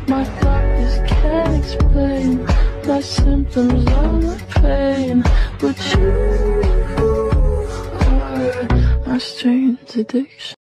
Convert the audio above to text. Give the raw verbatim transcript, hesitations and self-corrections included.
My doctors can't explain my symptoms or my pain, but you are my strange addiction.